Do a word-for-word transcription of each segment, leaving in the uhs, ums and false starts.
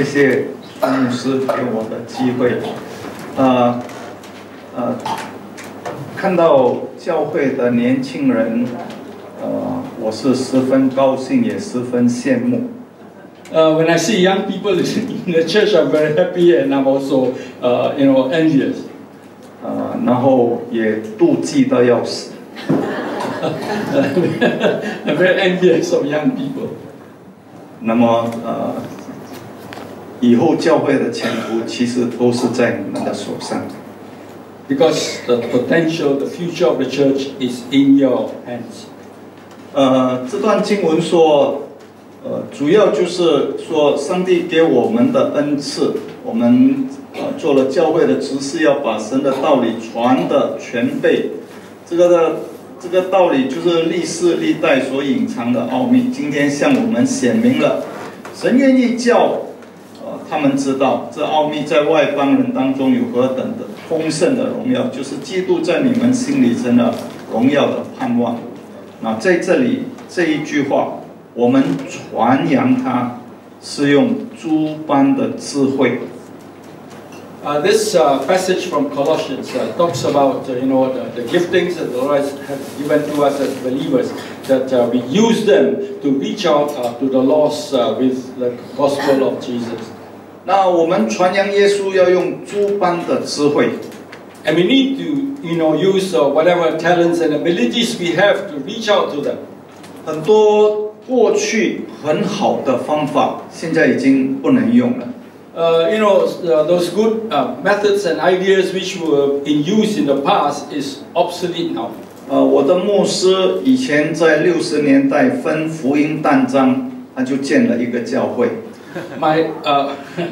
谢丹牧师给我的机会，呃呃，看到教会的年轻人，呃，我是十分高兴，也十分羡慕。 Uh, when I see young people in the church, I'm very happy, and I'm also, uh, you know, envious. 呃，然后也妒忌到要死。 I'm very envious of young people. 那么呃，以后教会的前途其实都是在你们的手上。 Because the potential, the future of the church is in your hands. 呃，这段经文说。呃，主要就是说，上帝给我们的恩赐，我们呃做了教会的执事，要把神的道理传的全备。这个的这个道理就是历世历代所隐藏的奥秘，今天向我们显明了。神愿意叫呃他们知道，这奥秘在外邦人当中有何等的丰盛的荣耀，就是基督在你们心里成了荣耀的盼望。那在这里这一句话。我们传扬它，是用诸般的智慧。 Uh, this uh, passage from Colossians uh, talks about uh, you know the, the giftings that the Lord has given to us as believers, that uh, we use them to reach out uh, to the lost uh, with the gospel of Jesus. 那我们传扬耶稣要用诸般的智慧 ，and we need to you know use uh, whatever talents and abilities we have to reach out to them. 很多。过去很好的方法，现在已经不能用了。 Uh, you know, uh, those good uh, methods and ideas which were in use in the past is obsolete now. 呃，我的牧师以前在六十年代分福音单张，他就建了一个教会。 My uh,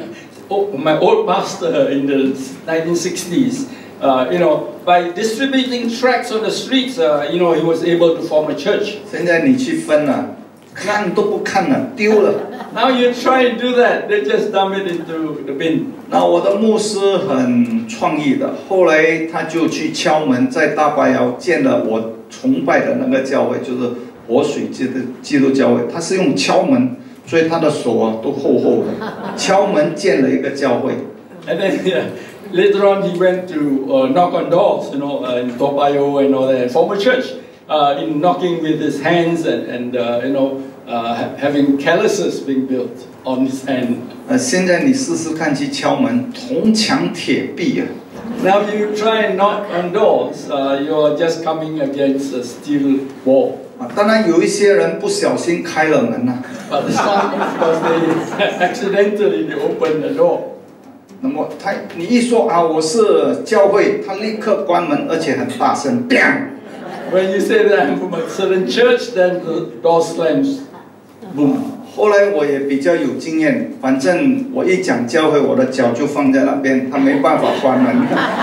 my old pastor in the nineteen sixties. Uh, you know, by distributing tracts on the streets, uh, you know, he was able to form a church. 现在你去分了。看都不看了，丢了。 Now you try and do that, they just dump it into the bin. 那我的牧师很创意的，后来他就去敲门，在大巴窑建了我崇拜的那个教会，就是活水基督基督教会。他是用敲门，所以他的手啊都厚厚的，敲门建了一个教会。 And then yeah, later on he went to uh, knock on doors, you know, uh, in Toa Payoh and all that, and form a church. Uh, in knocking with his hands and, and uh, you know, uh, having calluses being built on his hand. 呃，现在你试试看去敲门，铜墙铁壁啊。 Now you try and knock on doors, uh, you are just coming against a steel wall. 啊，当然有一些人不小心开了门呐、啊。 But some, because they accidentally they open the door. 那么他，你一说啊，我是教会，他立刻关门，而且很大声 ，bang。 When you say that I'm from a certain church, then the door slams, boom. 后来我也比较有经验，反正我一讲教会，我的脚就放在那边，他没办法关门。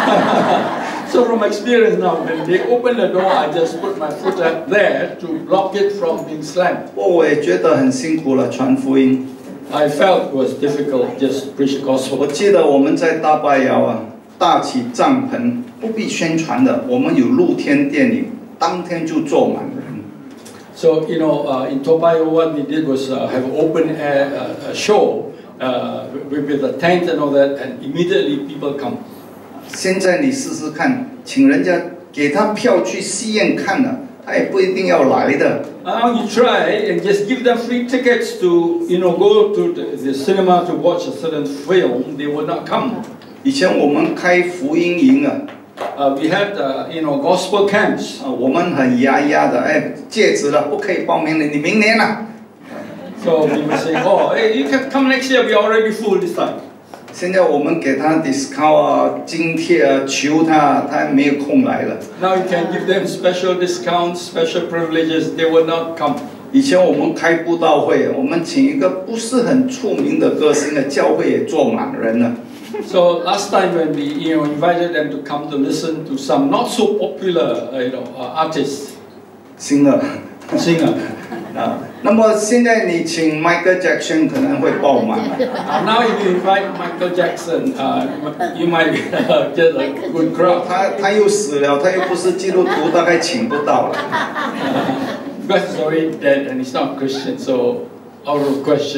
So from experience now, when they open the door, I just put my foot up there to block it from being slammed. 不过我也觉得很辛苦了，传福音。 I felt it was difficult just preach the gospel. 我记得我们在大巴窑啊，搭起帐篷，不必宣传的，我们有露天电影。 当天就坐满人。 So you know, uh, in Toa Payoh, what we did was uh, have an open air uh, show uh, with, with a tent and all that, and immediately people come. 现在你试试看，请人家给他票去戏院看了，他也不一定要来的。 Now you try and just give them free tickets to, you know, go to the, the cinema to watch a certain film. They will not come. 以前我们开福音营啊。 Uh, we had, uh, you know, gospel camps. 啊，我们很压压的，哎，戒指了，不可以报名了，你明年了。 So we would say, oh, hey, you can come next year. We are already full this time. 现在我们给他 discount 啊，津贴啊，求他，他没有空来了。 Now you can give them special discounts, special privileges. They will not come. 以前我们开布道会，我们请一个不是很出名的歌星的教会也坐满人了。 So last time when we you know invited them to come to listen to some not so popular uh, you know uh, artists, singer, singer. 啊，那么现在你请 Michael Jackson 可能会爆满。 Now if you invite Michael Jackson, uh, you might uh, get a good crowd. 他他又死了，他又不是基督徒，大概请不到了。 Because he's already dead and he's not Christian, so out of question.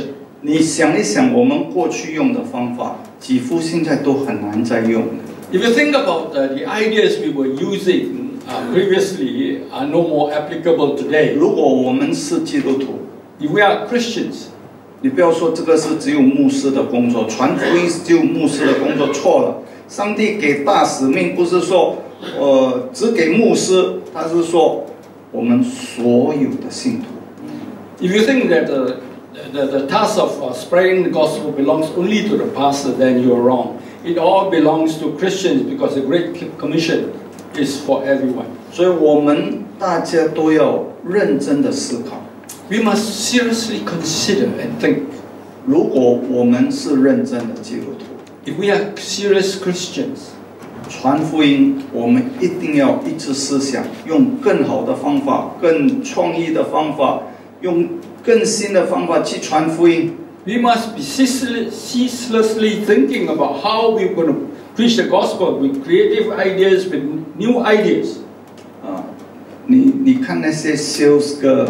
你想一想，我们过去用的方法，几乎现在都很难再用了。 If you think about uh, the ideas we were using uh, previously are no more applicable today. 如果我们是基督徒， If we are Christians, 你不要说这个是只有牧师的工作，传福音是只有牧师的工作，错了。上帝给大使命不是说，呃，只给牧师，他是说我们所有的信徒。 if you think that the, the, the task of uh, spreading the gospel belongs only to the pastor, then you are wrong. It all belongs to Christians because the Great Commission is for everyone. 所以我们大家都要认真的思考。 We must seriously consider and think. 如果我们是认真的基督徒， If we are serious Christians, 传福音，我们一定要一致思想，用更好的方法、更创意的方法，用更新的方法去传福音。 we must be ceaselessly thinking about how we're going to preach the gospel with creative ideas, with new ideas. 啊，你你看那些 sales girl，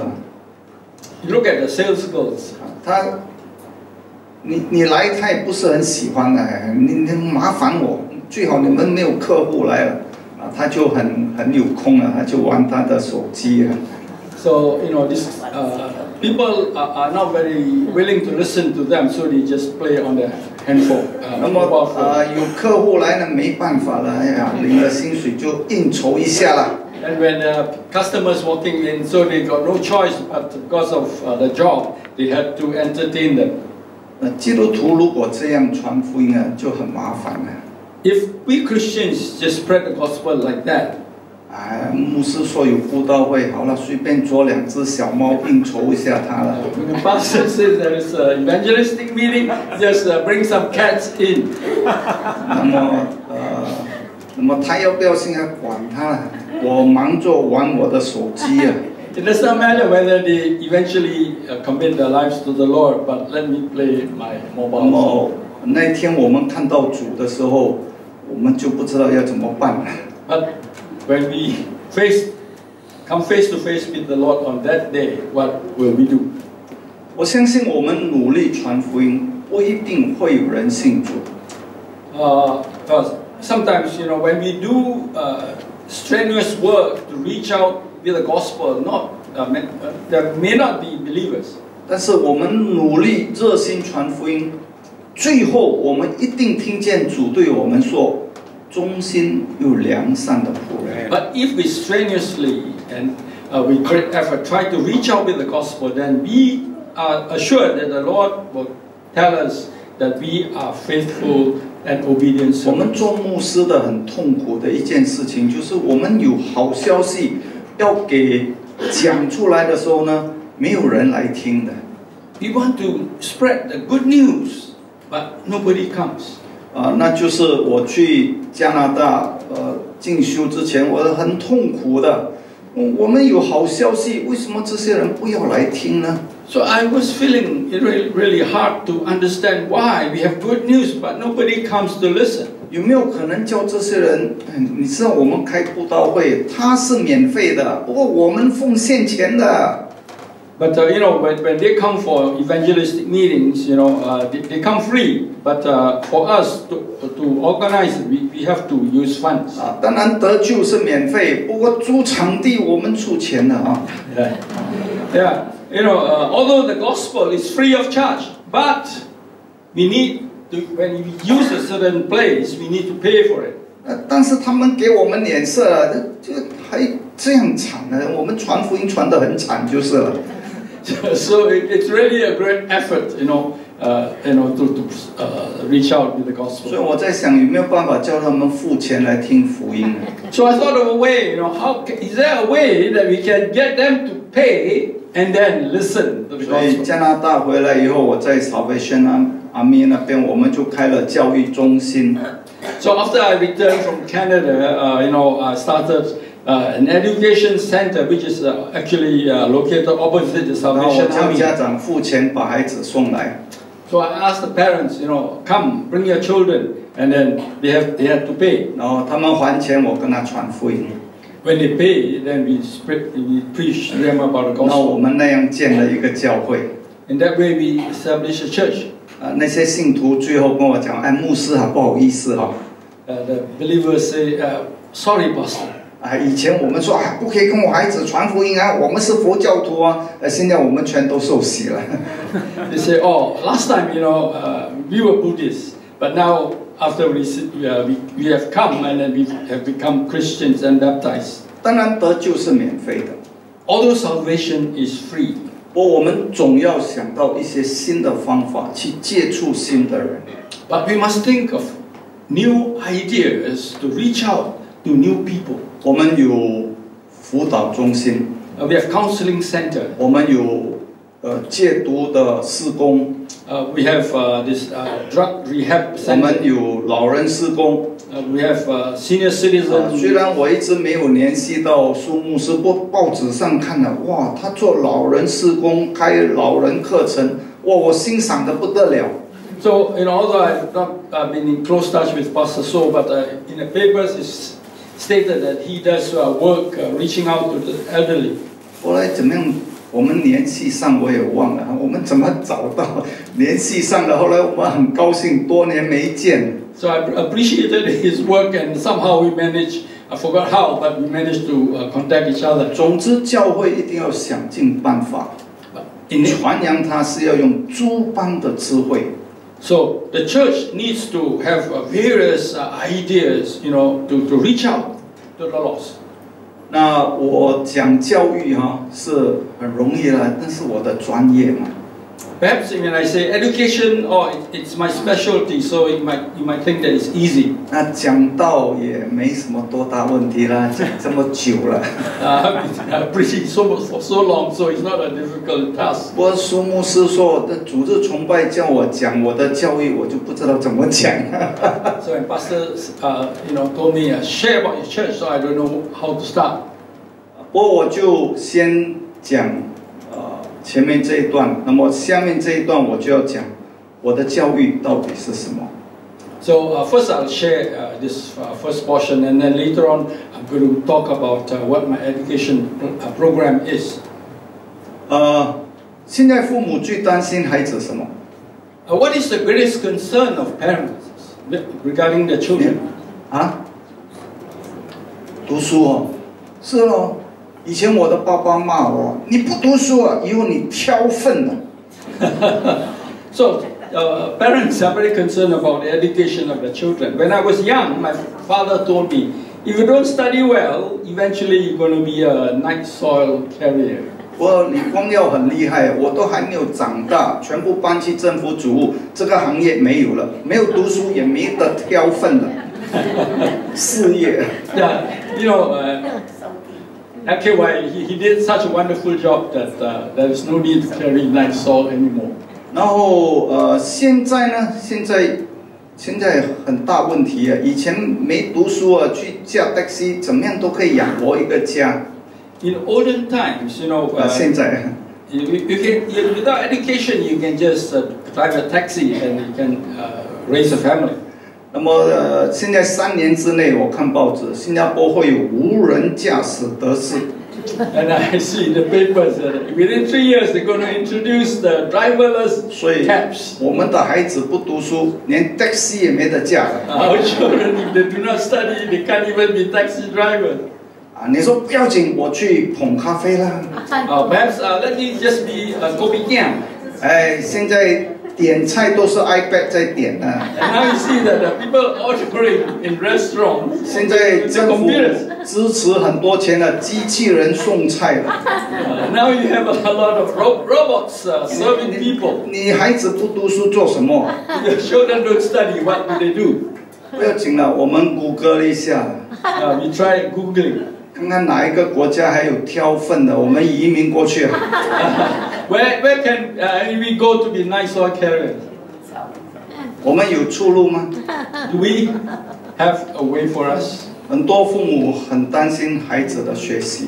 You look at the sales girls. 他，你你来他也不是很喜欢的，你你麻烦我，最好你们没有客户来了，啊，他就很很有空了，他就玩他的手机了。 So you know, this uh, people are, are not very willing to listen to them, so they just play on their handphone. 那 Uh, 么 mobile phone. 呃，有客户来了没办法了，哎呀，领了薪水就应酬一下了。 And when uh, customers walking in, so they got no choice, but because of uh, the job, they had to entertain them. 呃，基督徒如果这样传福音啊，就很麻烦了。 If we Christians just spread the gospel like that, 哎，牧师说有布道会，好了，随便捉两只小猫应酬一下他了。 when the pastor says there is an evangelistic meeting, just uh, bring some cats in. 那么呃，那么他要不要现在管他了？我忙着玩我的手机啊。 It does not matter whether they eventually uh, commit their lives to the Lord, but let me play my 那 mobile 么 phone. 那天我们看到主的时候，我们就不知道要怎么办了。 But when we face, come face to face with the Lord on that day, what will we do? 我相信我们努力传福音，不一定会有人信主。 Uh, because sometimes, you know, when we do uh, strenuous work to reach out with the gospel, not uh, may, uh, there may not be believers. 但是我们努力热心传福音，最后我们一定听见主对我们说：“忠心又良善的仆人。” But if we strenuously and uh, with great effort try to reach out with the gospel, then we are assured that the Lord will tell us that we are faithful and obedient 我们 servants. 做牧师的很痛苦的一件事情，就是我们有好消息要给讲出来的时候呢，没有人来听的。 We want to spread the good news, but nobody comes. 啊，那就是我去加拿大呃进修之前，我很痛苦的。我们有好消息，为什么这些人不要来听呢？ So I was feeling it really, really hard to understand why we have good news, but nobody comes to listen. 有没有可能叫这些人？嗯，你知道我们开布道会，它是免费的，不过我们奉献钱的。 But uh, you know, when, when they come for evangelistic meetings, you know, uh, they, they come free. But uh, for us to, to organize it, we, we have to use funds. 啊，当然得救是免费，不过租场地我们出钱的啊。 Yeah, yeah. You know, uh, although the gospel is free of charge, but we need to, when we use a certain place, we need to pay for it. 呃，但是他们给我们脸色啊，这这还这样惨呢？我们传福音传得很惨就是了。 So it, it's really a great effort, you know, uh, you know, to, to uh, reach out with the 所以 gospel. 我在想，有没有办法叫他们付钱来听福音？ So I thought of a way, you know, how ca- is there a way that we can get them to pay and then listen to the 所以 gospel? 加拿大回来以后，我在草北轩阿阿咪那边，我们就开了教育中心。 So after I returned from Canada, uh, you know, I started uh, an education center which is uh, actually uh, located opposite the 然后我 Salvation 叫 Army. 家长付钱把孩子送来。 So I asked the parents, you know, come, bring your children, and then they have they had to pay. 然后他们还钱，我跟他传福音。 When they pay, then we spread, we preach to them about the 然后我 gospel. 们那样建了一个教会。 In that way, we establish a church. 啊，那些信徒最后跟我讲，哎，牧师啊，不好意思哈、 Uh, the believers say, uh, "Sorry, Pastor." 啊，以前我们说啊，不可以跟我孩子传福音啊，我们是佛教徒啊，呃，现在我们全都受洗了。 They say, "Oh, last time, you know, uh, we were Buddhists, but now after we, uh, we we have come and then we have become Christians and baptized." 当然得救是免费的， Although salvation is free, 不过我们总要想到一些新的方法去接触新的人。 but we must think of new ideas to reach out to new people. 我们有辅导中心， Uh, we have counseling center. 我们有呃戒毒的事工， Uh, we have uh, this uh, drug rehab 我 center. 们有老人事工。 Uh, we have uh, senior 啊 citizen. 虽然我一直没有联系到苏牧师，不过报纸上看了，哇，他做老人事工，开老人课程，哇，我欣赏的不得了。 So, you know, although I've not uh, been in close touch with Pastor So, but uh, in the papers it's stated that he does uh, work uh, reaching out to the elderly. 后来怎么样？我们联系上我也忘了，我们怎么找到联系上的？后来我们很高兴，多年没见。 So I appreciated his work, and somehow we managed, I forgot how, but we managed to uh, contact each other. 总之，教会一定要想尽办法， In 传扬它是要用诸般的智慧。 So the church needs to have uh, various uh, ideas, you know, to, to reach out to the lost. 那我讲教育哈、是很容易啦，但是我的专业嘛。 Perhaps when I say education, oh, it, it's my specialty, so you might, you might think that it's easy. 那讲道也没什么多大问题啦，讲这么久了。 Uh, I've been preaching so much for so long, so it's not a difficult task. 不过苏牧师说，的主日崇拜叫我讲我的教育，我就不知道怎么讲。 So when Pastor, uh, you know, told me uh, share about your church, so I don't know how to start. 不过我就先讲呃前面这一段，那么下面这一段我就要讲我的教育到底是什么。 So uh, first I'll share uh, this uh, first portion, and then later on I'm going to talk about uh, what my education uh, program is. 呃，现在父母最担心孩子什么？ Uh, what is the greatest concern of parents regarding their children? 啊？读书哦，是哦。以前我的爸爸骂我，你不读书啊，以后你挑粪了。 So uh, parents are very concerned about the education of the children. When I was young, my father told me, if you don't study well, eventually you're going to be a night soil carrier. 我你光耀很厉害，我都还没有长大，全部搬去政府主务，这个行业没有了，没有读书也没得挑粪了。事业。 Yeah, you know, uh, actually, why he, he did such a wonderful job that uh, there is no need to carry night soil anymore. 然后呃，现在呢，现在现在很大问题啊！以前没读书啊，去驾 taxi 怎么样都可以养活一个家。 In olden times, you know, 啊， uh, 现在 you, you can you, without education you can just uh, drive a taxi and you can uh, raise a family. 那么呃，现在三年之内，我看报纸，新加坡会有无人驾驶德士。 And I see in the papers that within three years they're going to introduce the driverless 所以 cabs. 我们的孩子不读书，连 taxi 也没得驾。 Our children, if they do not study, they can't even be taxi drivers. 啊，你说不要紧，我去捧咖啡啦。 Uh, perhaps uh, let me just be a kopitiam. 哎，现在点菜都是 iPad 在点啊。 And now you see that the people ordering in restaurants. 现在政府支持很多钱的机器人送菜了。 Uh, now you have a lot of ro robots uh, serving people. 你孩子不读书做什么？ Your children don't study, what do they do? 不要紧了，我们谷歌了一下， Uh, we try Googling. 看看哪一个国家还有挑粪的，我们移民过去。 Where, where can uh, we go to be night soil carriers? 我们有出路吗？ Do we have a way for us? 很多父母很担心孩子的学习。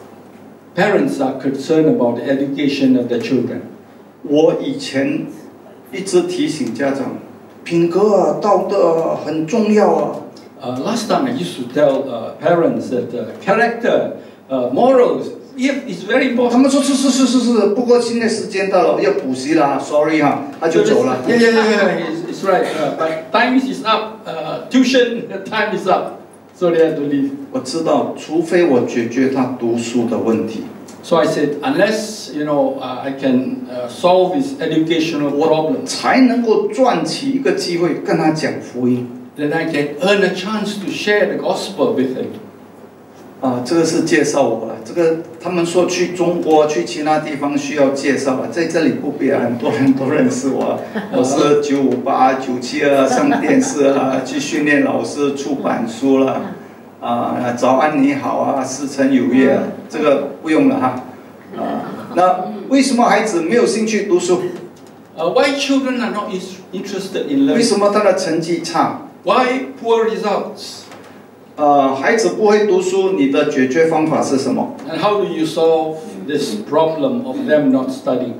Parents are concerned about the education of their children. 我以前一直提醒家长，品格啊、道德啊很重要啊。 Uh, last time I used to tell uh, parents that uh, character, uh, morals, If it's very 他 important. 们说是是是是是，不过现在时间到了，要补习了 ，sorry 哈，他就走了。 Yeah, yeah, yeah, yeah. It's, it's right. Uh, but time is up. Uh, tuition time is up, so they have to leave. 我知道，除非我解决他读书的问题， So I said, unless you know uh, I can uh, solve his educational 我 problems, 才能够赚起一个机会跟他讲福音。 then I can earn a chance to share the gospel with him. 啊，这个是介绍我了。这个他们说去中国、去其他地方需要介绍了，在这里不必啊，很多人都认识我。我是九五八、九七二上电视啊，去训练老师、出版书了。啊，早安你好啊，四晨有月啊，这个不用了哈。啊，那为什么孩子没有兴趣读书？ Uh, why children are not is interested in 为 learning? 什么他的成绩差？ Why poor results? 呃，孩子不会读书，你的解决方法是什么？ And how do you solve this problem of them not studying?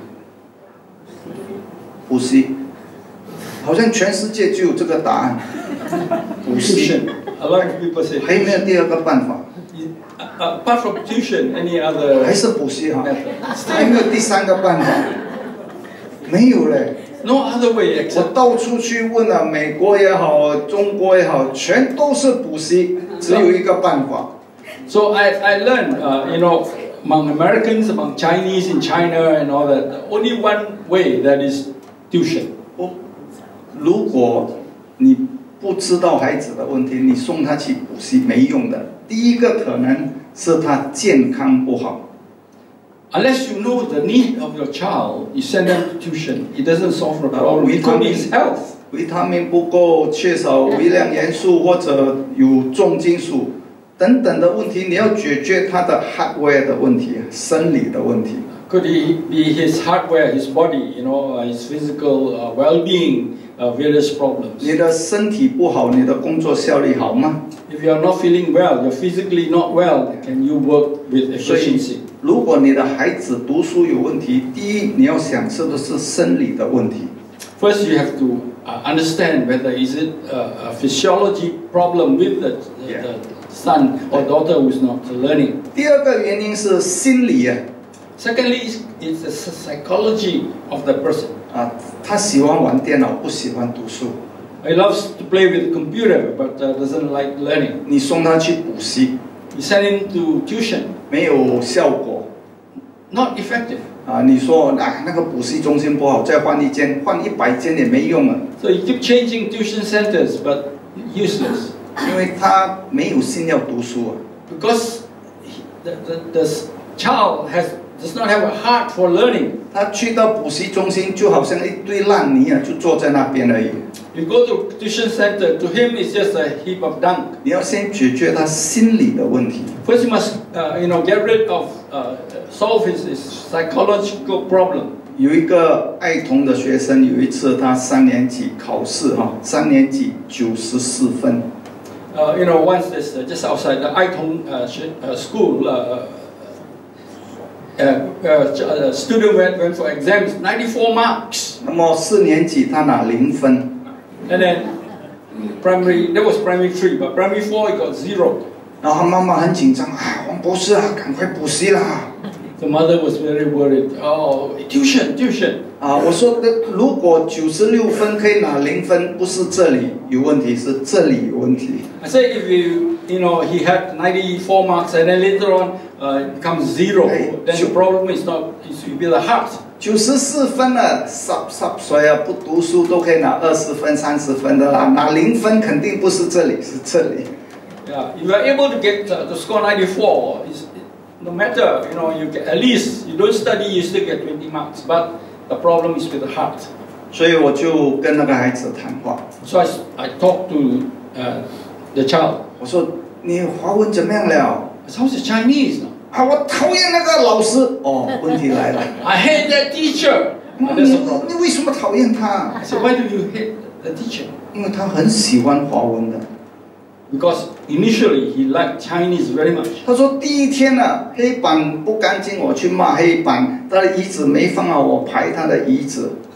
补习，好像全世界就有这个答案。补习， Tuition. A lot of people say 还有没有第二个办法？ Uh, apart from tuition, any other 还是补习哈？ method? 还有没有第三个办法？没有嘞。 No other way 我 except 到处去问了，美国也好，中国也好，全都是补习，只有一个办法。 so I, I learned uh, you know among Americans, among Chinese in China and all that, the only one way that is tuition. 我如果你不知道孩子的问题，你送他去补习没用的。第一个可能是他健康不好。 Unless you know the need of your child, you send them to tuition. It doesn't solve the problem. we It could be his health. 维他命不够，缺少微量元素或者有重金属等等的问题，你要解决他的 hardware 的问题，生理的问题。 Could it be his hardware, his body, you know, uh, his physical uh, well-being, uh, various problems? 你的身体不好，你的工作效率好吗？ If you are not feeling well, you're physically not well, can you work with 所以 efficiency?， 如果你的孩子读书有问题，第一你要想是不是生理的问题。 First, you have to uh, understand whether is it a, a physiology problem with the, the, Yeah. the son or daughter who is not learning. 第二个原因是心理啊， Secondly, it's, it's the psychology of the person. 啊，他喜欢玩电脑，不喜欢读书。 He loves to play with computer but uh, doesn't like learning. 你送他去补习， You send him to tuition, 没有效果。 not effective. 啊，你说啊，那个补习中心不好，再换一间，换一百间也没用了， So you keep changing tuition centers but useless 因为他没有心要读书啊。 because he, the, the, the child has does not have a heart for learning. 他去到补习中心，就好像一堆烂泥啊，就坐在那边而已。 You go to tuition center, to him it's just a heap of dung. 你要先解决他心理的问题。 First, you must, uh, you know, get rid of, uh, solve his, his psychological problem. 有一个爱童的学生，有一次他三年级考试哈，三年级九十四分， Uh, you know, once this uh, just outside the Aitong uh, sh- uh, school, uh, uh, uh, ch- uh, student went, went for exams, ninety-four marks, 那么四年级他拿零分， and then primary that was primary three, but primary four he got zero. 然后他妈妈很紧张啊，王博士啊，赶快补习啦！ The mother was very worried. Oh, tuition, tuition. 啊，我说的，如果九十六分可以拿零分，不是这里有问题，是这里有问题。 I said if you, you know, he had ninety-four marks and then later on uh, it becomes zero, Hey, then the problem is not, it will be the heart. 九十四分了，十十岁啊，不读书都可以拿二十分、三十分的啦，拿零分肯定不是这里，是这里。 Yeah, if you are able to get uh, to score ninety-four, it's, no matter, you know, you get, at least you don't study, you still get twenty marks. But the problem is with the heart. 所以我就跟那个孩子谈话， So I, I talked to uh, the child. 我说你华文怎么样了？ I said, how's the Chinese now? 啊，我讨厌那个老师。哦，问题来了， I hate that teacher. 你 And that's the problem. 你为什么讨厌他？ I said, why do you hate the teacher? 因为他很喜欢华文的。 Because initially he liked Chinese very much. 他说第一天呢、啊，黑板不干净，我去骂黑板，他的椅子没放好，我排他的椅子。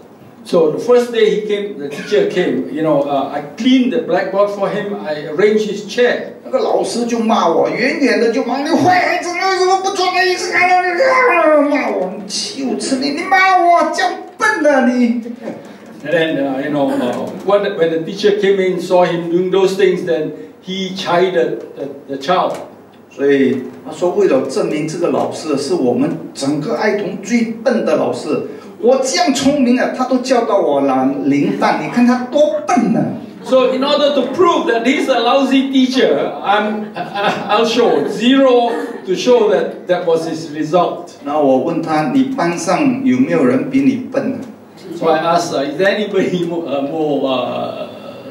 So the first day he came, the teacher came. You know, uh, I cleaned the blackboard for him. I arranged his chair. 那个老师就骂我，远远的就骂你坏孩子，你为什么不做那一次？骂我，羞耻你！你骂我叫笨的你。 And then, uh, you know, uh, when, when the teacher came in, saw him doing those things, then he chided the, the child. 所以他说，为了证明这个老师是我们整个爱童最笨的老师，我这样聪明啊，他都教导我了零蛋，你看他多笨呢、啊。 So in order to prove that he's a lousy teacher, I'm, I'll show zero to show that that was his result. 那我问他，你班上有没有人比你笨呢？ So I asked, uh, is there anybody more, uh, more uh,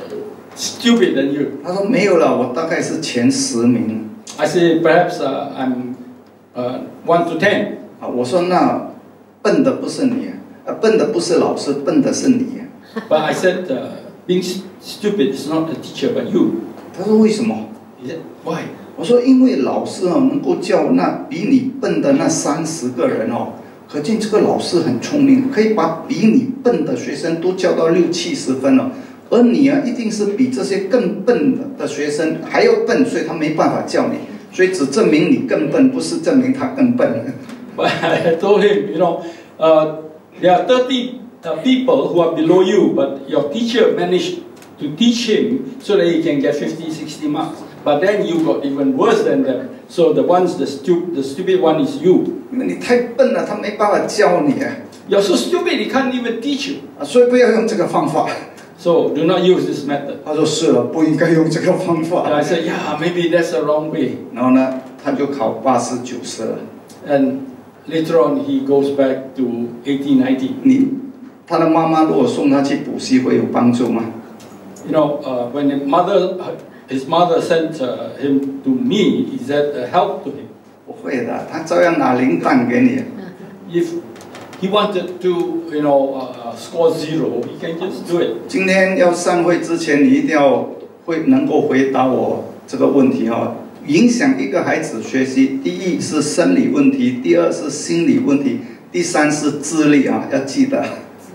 stupid than you? 他说没有了，我大概是前十名。 I say perhaps uh, I'm uh, one to ten. 啊，我说那笨的不是你，啊，笨的不是老师，笨的是你。 But I said, uh, being stupid is not the teacher, but you. 他说为什么？ He said, why? 我说因为老师哦能够教那比你笨的那三十个人哦，可见这个老师很聪明，可以把比你笨的学生都教到六七十分了。 而你啊，一定是比这些更笨的的学生还要笨，所以他没办法教你，所以只证明你更笨，不是证明他更笨。 But I told him, you know, uh, there are thirty uh, people who are below you, but your teacher managed to teach him so that he can get fifty, sixty marks. But then you got even worse than them. So the ones, the stupid, the stupid one is you. 因为你太笨了，他没办法教你啊。 You're so stupid, he can't even teach you. 啊，所以不要用这个方法。 So do not use this method. 他说是了，不应该用这个方法。 And I said, yeah, maybe that's the wrong way. 然后呢，他就考八十九十了。 And later on, he goes back to eighty, ninety. 你，他的妈妈如果送他去补习会有帮助吗？ You know, uh, when the mother, his mother sent uh, him to me, is that a help to him? 不会的，他照样拿零蛋给你。 If he wanted to, you know, uh, score zero, he can just do it. 今天要散会之前，你一定要会能够回答我这个问题哦。影响一个孩子学习，第一是生理问题，第二是心理问题，第三是智力啊，要记得。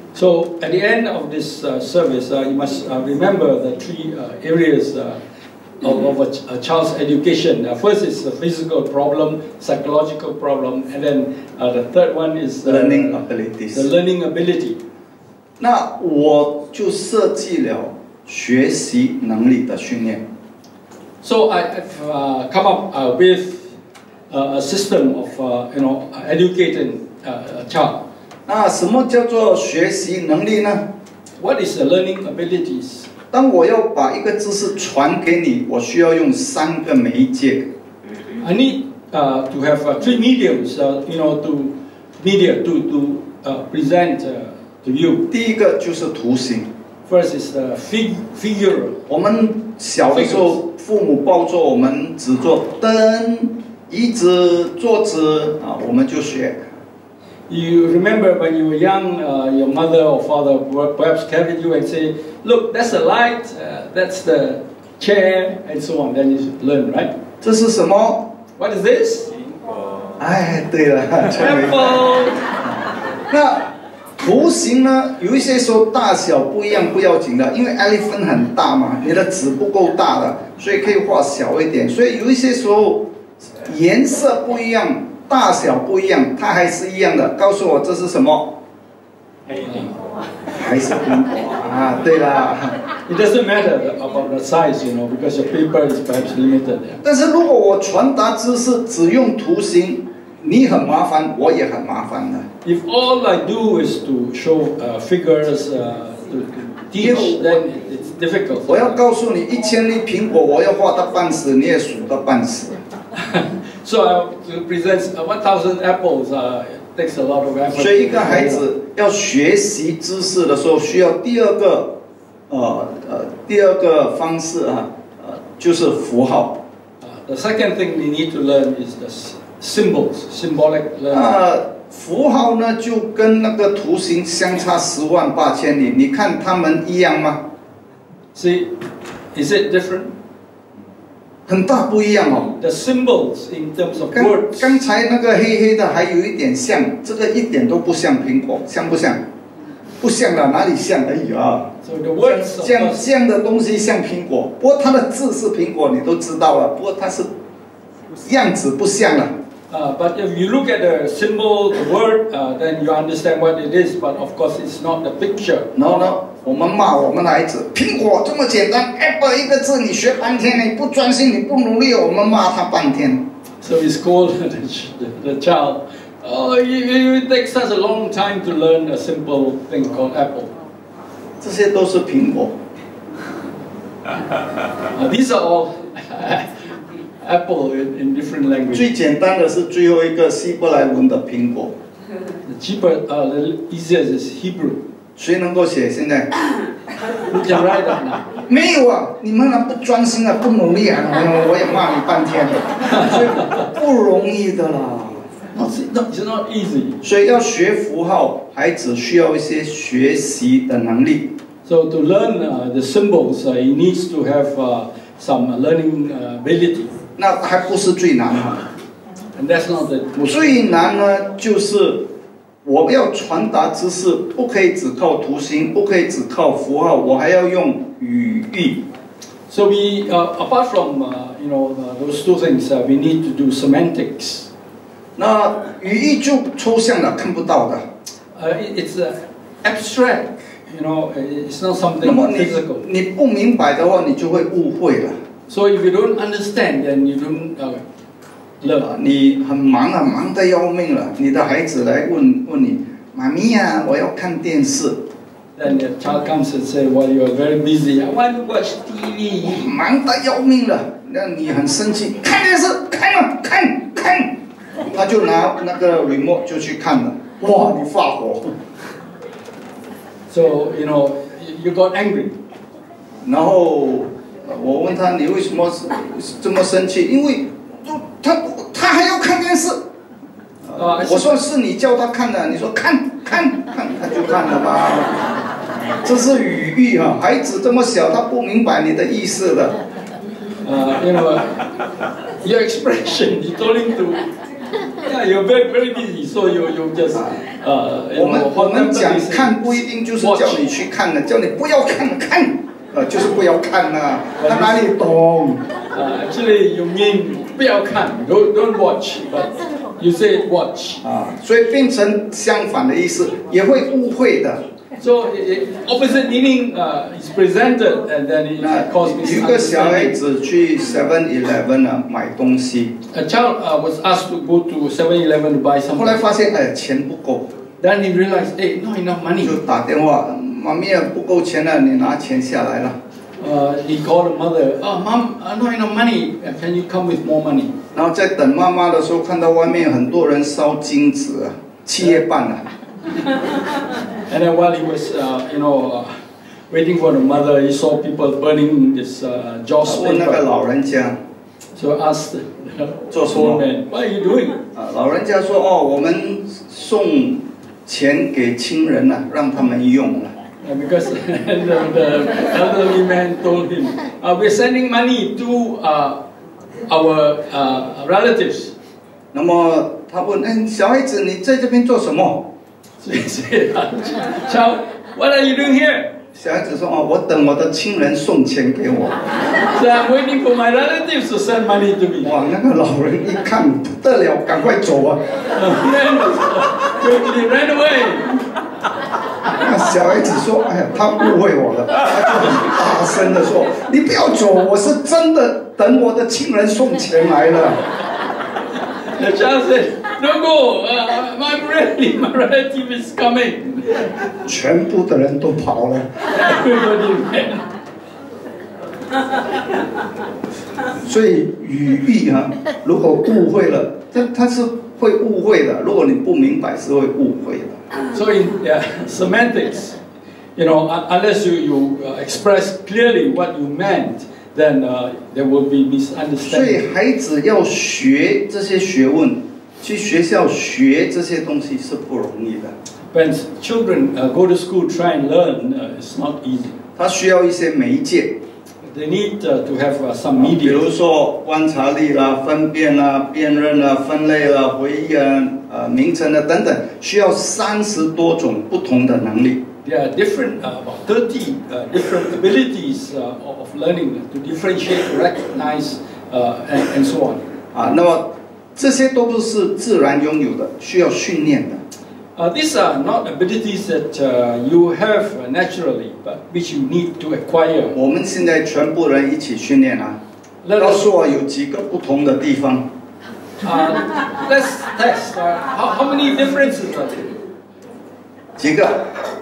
So at the end of this uh, service, uh, you must uh, remember the three uh, areas uh, of, of a, ch a child's education. Uh, first is the physical problem, psychological problem, and then uh, the third one is uh, learning abilities. the learning ability. 那我就设计了学习能力的训练。 So I, I've uh, come up uh, with uh, a system of uh, you know educating uh, a child. 那什么叫做学习能力呢？ What is the learning abilities? 当我要把一个知识传给你，我需要用三个媒介。 I need uh, to have uh, three mediums, uh, you know, to media to to uh, present uh, to you. 第一个就是图形。 First is the fig figure. 我们小的时候，父母抱着我们只做灯、椅子、桌子啊，我们就学。 You remember when you were young, uh, your mother or father perhaps carried you and say, "Look, that's the light, uh, that's the chair," and so on. Then you learn, right? 这是什么？ What is this? 哎，对了，聪明。 Apple. 那图形呢？有一些时候大小不一样不要紧的，因为 elephant 很大嘛，你的纸不够大的，所以可以画小一点。所以有一些时候颜色不一样。 大小不一样，它还是一样的。告诉我这是什么？还是苹果啊？对啦。 It doesn't matter about the size, you know, because your paper is perhaps limited. 但是如果我传达知识只用图形，你很麻烦，我也很麻烦的。 If all I do is to show uh, figures uh, to, to teach, then it's difficult. 我要告诉你，一千粒苹果，我要画到半死，你也数到半死。 So uh, to present uh, one thousand apples uh, takes a lot of effort. 所以一个孩子要学习知识的时候，需要第二个，呃呃，第二个方式啊，呃，就是符号。 Uh, the second thing we need to learn is the symbols, symbolic learning. 那符号呢，就跟那个图形相差十万八千里。你看它们一样吗？ See, is it different? 很大不一样哦。 The symbols in terms of 刚 words. 刚才那个黑黑的还有一点像，这个一点都不像苹果，像不像？ 不像了，哪里像而已啊。 So the words 这样 of 这样的东西像苹果，不过它的字是苹果，你都知道了。不过它是样子不像了。 Uh, but if you look at the symbol, the word, uh, then you understand what it is. But of course, it's not the picture. 然后呢，我们骂我们的孩子，苹果这么简单 ，apple 一个字你学半天，你不专心，你不努力，我们骂他半天。 So we scold the, the child. Oh, you, you, it takes us a long time to learn a simple thing called apple. 这些都是苹果。 Uh, these are all apple in, in different languages. 最简单的是最后一个希伯来文的苹果。 The cheaper, uh, the easiest is Hebrew. 谁能够写？现在 You can write that now. 没有啊！你们啊不专心啊，不努力啊，我也骂你半天，所以不容易的啦。 No, it's not, it's not easy. 所以要学符号，孩子需要一些学习的能力。 So to learn uh, the symbols, uh, he needs to have uh, some learning uh, ability. 那还不是最难啊， And that's not the most 最难呢就是我要传达知识，不可以只靠图形，不可以只靠符号，我还要用语义。 So we, uh, apart from uh, you know uh, those two things, uh, we need to do semantics. 那语义就抽象了，看不到的。 Uh, it- it's uh, abstract, you know. It's not 那 something 么你 physical. 你不明白的话，你就会误会了。 So if you don't understand, then you don't uh, 啊 learn. 你很忙啊，忙得要命了。你的孩子来问问你，妈咪呀、啊，我要看电视。 Then the child comes and say, "Well, you are very busy. I want to watch T V." 忙得要命了，那你很生气，看电视，看啊，看看，他就拿那个 remote 就去看了，哇，你发火， So you know you got angry. 然后呃我问他你为什么是这么生气？因为他他还要看电视， Uh, 我说是你叫他看的，你说看看看，他就看了吧。这是语义啊，孩子这么小，他不明白你的意思的。 uh, you know, your expression, you told him to, yeah, you're very, very busy, so you, you just, uh, you 我们 know, 我们讲 whatever 看不一定就是叫你去看的，叫你不要看看，呃，就是不要看呐、他哪里懂？ uh, actually, you mean 不要看 don't, don't watch, but you say watch. 啊，所以变成相反的意思，也会误会的。 So it, opposite meaning uh, is presented, and then it 那 causes 有一个小孩 misunderstanding. 子去 Seven Eleven 啊买东西， A child uh, was asked to go to seven eleven to buy 后来 something. 发现哎钱不够， Then he realized, hey, not enough money. 就打电话，妈咪啊不够钱了，你拿钱下来了。 Uh, he called the mother, oh, mom, uh, not enough money. Uh, Can you come with more money? 然后在等妈妈的时候，看到外面很多人烧金纸啊，七月半啊。 And then while he was, uh, you know, uh, waiting for the mother, he saw people burning this uh, joss 问那个 paper. 老人家， So I asked the 做什么？ old man, what are you doing? 啊，老人家说哦，我们送钱给亲人了、让他们用了。 Uh, because the, the elderly man told him, uh, we're sending money to uh, our uh, relatives. 那么他问，哎，小孩子，你在这边做什么？ So he said, child, what are you doing here? 小孩子说，哦，我等我的亲人送钱给我。 So I'm waiting for my relatives to send money to me. 哇，那个老人一看不得了，赶快走啊！ The man quickly ran away. 那小孩子说，哎呀，他误会我了，他就很大声的说，你不要走，我是真的等我的亲人送钱来了。 The child said, don't go, uh, I'm ready, my relative is coming. 全部的人都跑了。 Everybody ran. 所以语义啊，如果误会了，这他是会误会的。如果你不明白，是会误会的。 So in uh, semantics, you know, un- unless you, you uh, express clearly what you meant, then uh, there will be 所 misunderstanding. 以孩子要学这些学问，去学校学这些东西是不容易的。 When children uh, go to school, try and learn, uh, it's not easy. 他需要一些媒介， They need uh, to have uh, some 比如 media. 说观察力啦、分辨啦、辨认啦、分类啦、回忆啊、呃名称啊等等，需要三十多种不同的能力。 there are different, uh, about thirty uh, different abilities uh, of learning to differentiate, recognize, uh, and, and so on. 啊，那么这些都不是自然拥有的，需要训练的。 Uh, these are not abilities that uh, you have naturally, but which you need to acquire. 我们现在全部人一起训练啊，告诉我有几个不同的地方。 Uh, let's test. Uh, how, how many differences are there? 几个？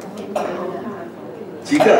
几个？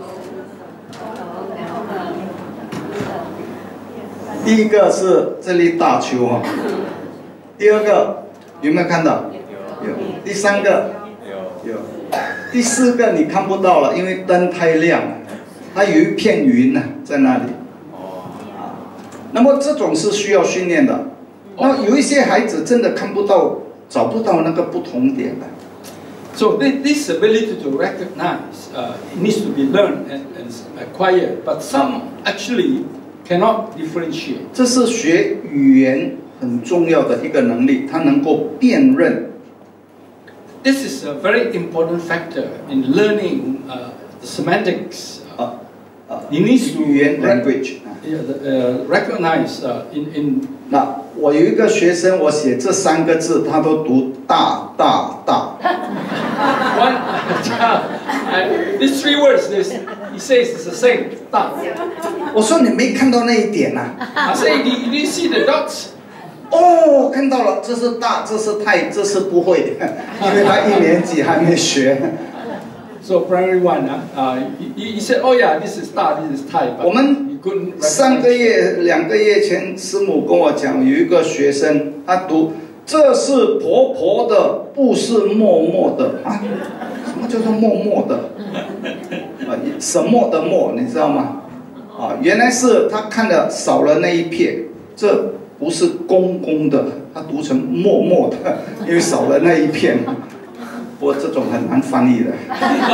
第一个是这粒大球啊，第二个有没有看到？有。第三个有。有。第四个你看不到了，因为灯太亮了，它有一片云呢、啊、在那里。啊，那么这种是需要训练的。那有一些孩子真的看不到，找不到那个不同点的。 So this ability to recognize uh, needs to be learned and, and acquired, but some actually cannot differentiate. 这是学语言很重要的一个能力，它能够辨认。 This is a very important factor in learning uh, the semantics. 啊啊， It needs to 语言 language。 Yeah, uh, recognize uh, in in. 那我有一个学生，我写这三个字，他都读大大大。 One child, uh, these three words, this, he says it's the same. 大。 我说你没看到那一点呐、 啊？I say, you didn't see the dots? 哦，看到了，这是大，这是太，这是不会的，因为他一年级还没学。 So primary one, uh, he, he said, oh yeah, this is 大 this is Thai, but 我们上个月、两个月前，师母跟我讲，有一个学生，他读这是婆婆的，不是默默的啊？什么叫做默默的？啊，什么的默，你知道吗？啊，原来是他看了少了那一撇，这不是公公的，他读成默默的，因为少了那一片。不过这种很难翻译的。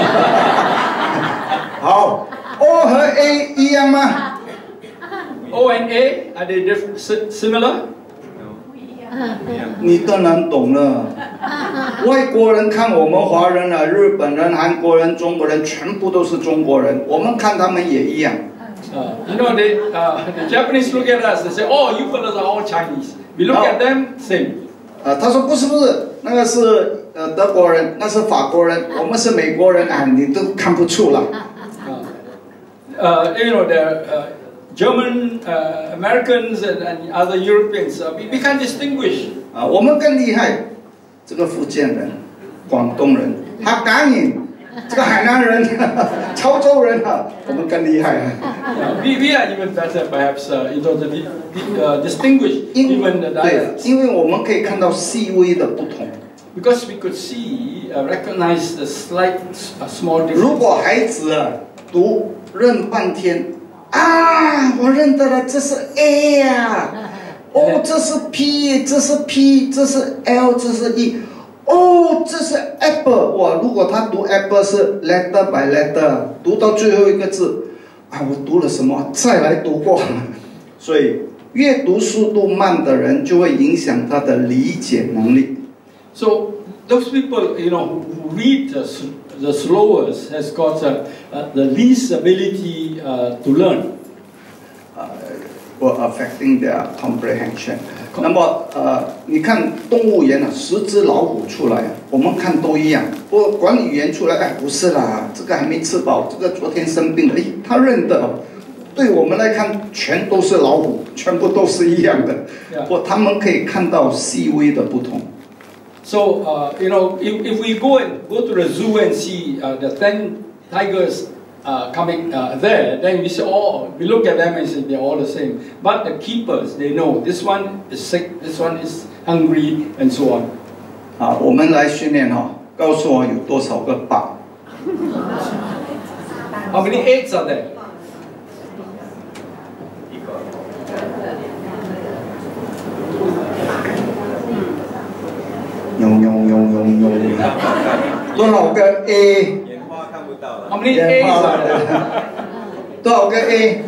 好 ，O 和 A 一样吗 ？O and A are they different, similar? 你当然懂了。外国人看我们华人啊，日本人、韩国人、中国人，全部都是中国人，我们看他们也一样。 Uh, you know, they, uh, the Japanese look at us and say, "Oh, you fellas are all Chinese." We look at them, same. 啊，他说不是不是，那个是呃德国人，那是法国人，我们是美国人啊，你都看不出了。 Uh, you know, the uh, German, uh, Americans, and, and other Europeans, uh, we, we can't distinguish. 啊，我们更厉害，这个福建人、广东人、哈港人，这个海南人、潮州人啊，我们更厉害啊。 Uh, we, we are even better, perhaps, uh, in order to di, di, uh, distinguish even the 对， dialects. 因为我们可以看到细微的不同。 Because we could see, uh, recognize the slight, uh, small 如 difference. 果孩子啊读认半天，啊，我认得了，这是 A 呀、啊，哦，这是 P， 这是 P， 这是 L， 这是 E， 哦，这是 apple， 哇，如果他读 apple 是 letter by letter， 读到最后一个字，啊，我读了什么？再来读过，所以阅读速度慢的人就会影响他的理解能力。 So those people, you know, who read the, the slowest has got uh, uh, the least ability uh, to learn. Uh, or affecting their comprehension. 那么呃，你看动物园啊，十只老虎出来，我们看都一样。不过管理员出来，哎，不是啦，这个还没吃饱，这个昨天生病了，哎，他认得。对我们来看，全都是老虎，全部都是一样的。不，他们可以看到细微的不同。 So, uh, you know, if, if we go and go to the zoo and see uh, the ten tigers uh, coming uh, there, then we say, oh, we look at them and say they're all the same. But the keepers, they know this one is sick, this one is hungry, and so on. 啊，我们来训练哈，告诉我有多少个八 How many eights are there? 有有有有有，多少个 A？ 眼花看不到了。 How many A's are there? 多少个 A？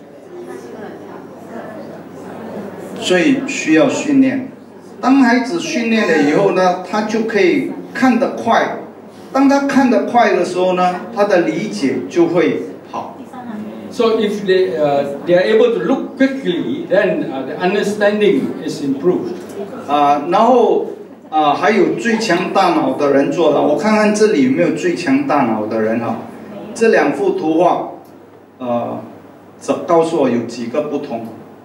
所以需要训练。当孩子训练了以后呢，他就可以看得快， 当他看得快的时候呢，他的理解就会好。 So if they uh, they are able to look quickly, then uh, the understanding is improved. 啊，然后啊，还有最强大脑的人做的，我看看这里有没有最强大脑的人哈。这两幅图画，呃，这告诉我有几个不同。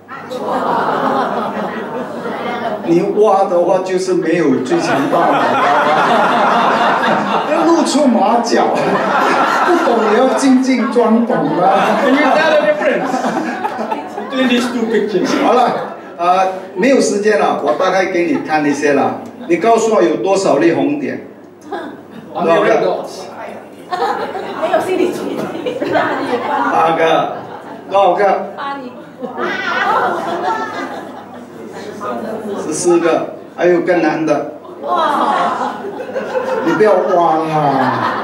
你挖的话就是没有最强大脑的，要露出马脚，不懂也要进进装懂啊。 Can you tell the difference between these two pictures? 好了，呃，没有时间了，我大概给你看一些了。你告诉我有多少粒红点？ On the red dots. 没有心理距离。 八个，多少个？ 八厘。 十四个，还有更难的。 哇！ 你不要挖啦，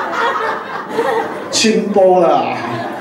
清波了。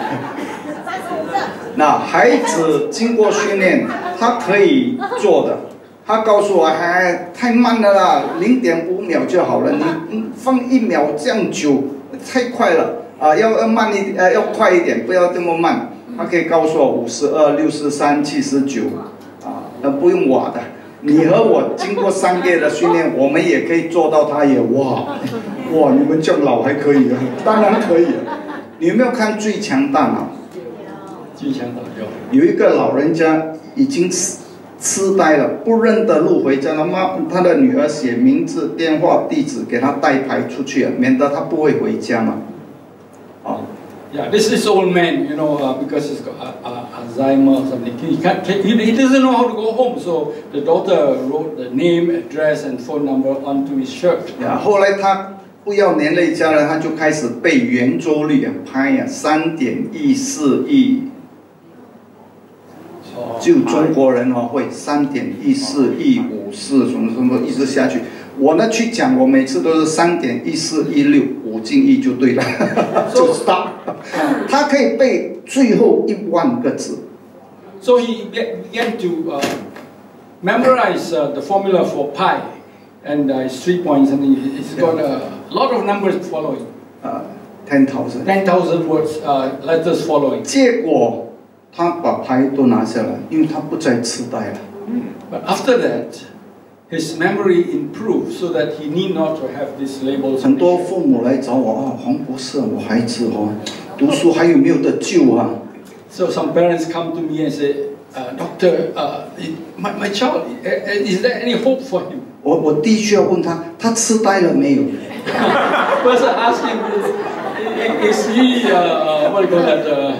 那孩子经过训练，他可以做的。他告诉我，还太慢了啦，零点五秒就好了。你放一秒这样久，太快了啊！要要慢一呃，要快一点，不要这么慢。他可以告诉我五十二、六十三、七十九，啊，那不用挖的。你和我经过三个月的训练，我们也可以做到。他也哇哇，你们这样老还可以啊？当然可以啊。你有没有看《最强大脑》？ 最强大脑有一个老人家已经痴痴呆了，不认得路回家。他妈，他的女儿写名字、电话、地址给他带牌出去，免得他不会回家嘛。哦。 Yeah, this is old man, you know, uh, because he's got uh, uh, Alzheimer or something. He can't, he, he doesn't know how to go home, so the daughter wrote the name, address, and phone number onto his shirt. 呀，后来他不要连累家人，他就开始背圆周率啊，拍呀，三点一四亿。只有中国人哦会三点一四亿五四什么什么一直下去。我呢去讲，我每次都是三点一四一六五进一就对了，就 stop。他可以背最后一万个字。 So he began to uh, memorize uh, the formula for pi, and uh, it's three point something. It's got a lot of numbers following. 呃 ，ten thousand。 ten thousand words, uh, letters following. 结果他把牌都拿下来，因为他不再痴呆了。 But after that, his memory improved so that he need not to have these labels. 很多父母来找我啊，黄博士，我孩子哦，读书还有没有得救啊？ So some parents come to me and say, uh, Doctor, uh, my my child, is there any hope for him? 我我第一需要问他，他痴呆了没有？ First I ask him, is he uh, what do you call that? Uh,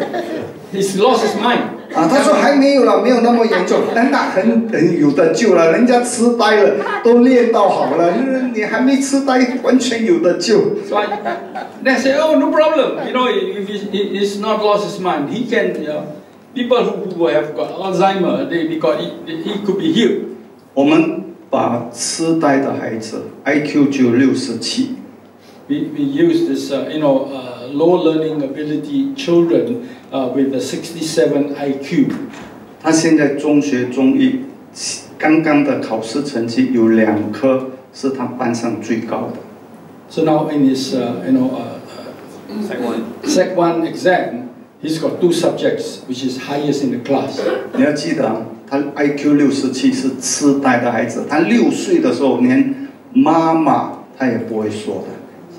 he's lost his mind. 啊，他说还没有了，没有那么严重，但那很很有的救了，人家痴呆了，都练到好了，你还没痴呆，完全有的救。 So I, they say, oh, no problem. You know, if he, he's not lost his mind, he can. Uh, people who, who have got Alzheimer, they because he, he could be healed. 我们把痴呆的孩子 I Q 就六十七。 We we use this, uh, you know, uh, low learning ability children uh, with a sixty-seven I Q. 他现在中学中一刚刚的考试成绩有两科是他班上最高的。 So now in his, uh, you know, uh, uh, Sec one. Sec one exam, he's got two subjects which is highest in the class. 你要记得，他 I Q 六十七是痴呆的孩子，他六岁的时候连妈妈他也不会说的。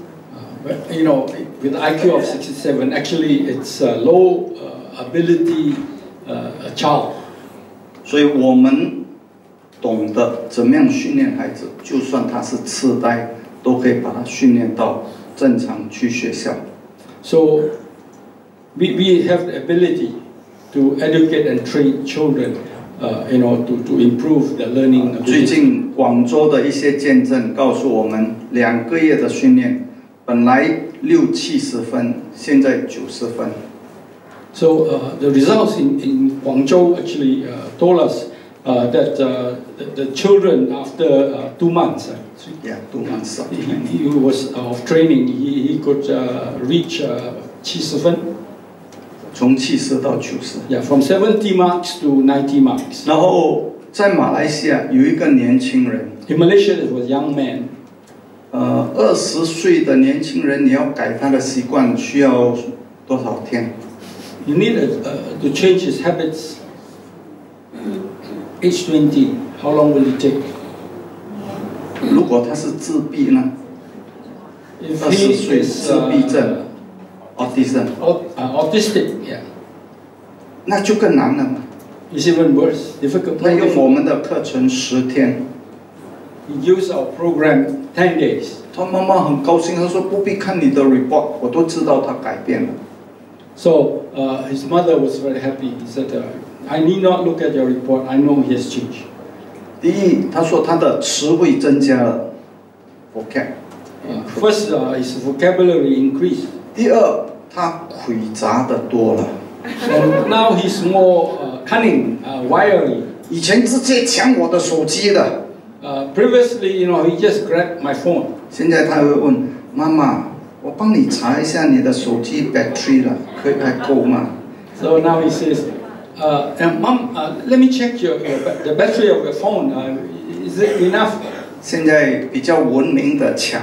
But, you know, with I Q of sixty-seven, actually it's a low uh, ability uh, child. 所以我们懂得怎么样训练孩子，就算他是痴呆，都可以把他训练到正常去学校。 So we, we have the ability to educate and train children, uh, you know, to, to improve the learning 最 ability. 近广州的一些见证告诉我们，两个月的训练。 本来六七十分，现在九十分。 So uh, the results in, in Guangzhou actually uh, told us uh, that uh, the, the children after uh, two months, uh, Yeah, two months. he, he was of training, he, he could uh, reach uh, 七十分. 从七十到九十。 Yeah, from seventy marks to ninety marks. 然后在马来西亚有一个年轻人， In Malaysia, there was a young man. 呃，二十岁的年轻人，你要改他的习惯，需要多少天？ You need a, uh, to change his habits. Age twenty, how long will it take? 如果他是自闭呢？ If 二十 he 岁 is 自闭 uh, 症 ，autism， aut- uh, autistic, yeah, 那就更难了嘛。 it's even worse, difficult. 他用我们的课程十天， He used our program ten days. 他妈妈很高兴，他说不必看你的 report， 我都知道他改变了。 So uh, his mother was very happy. He said, uh, I need not look at your report, I know he has changed. 第一，他说他的词汇增加了 ，vocab。 Uh, first, uh, his vocabulary increased. 第二，他诡杂的多了。 And now he's more uh, cunning, uh, wiry. 以前直接抢我的手机的， Uh, previously, you know, he just grabbed my phone. 现在他会问妈妈，我帮你查一下你的手机 battery 了，可以还够吗？ So now he says, uh, and Mom, uh, let me check your, your ba- the battery of your phone. Uh, is it enough? 现在比较文明的抢。